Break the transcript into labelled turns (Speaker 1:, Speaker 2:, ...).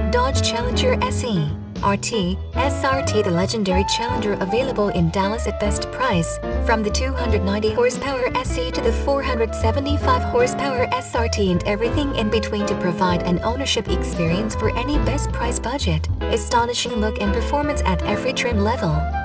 Speaker 1: Dodge Challenger SE, RT, SRT The Legendary Challenger available in Dallas at best price, from the 290 horsepower SE to the 475 horsepower SRT and everything in between to provide an ownership experience for any best price budget. Astonishing look and performance at every trim level.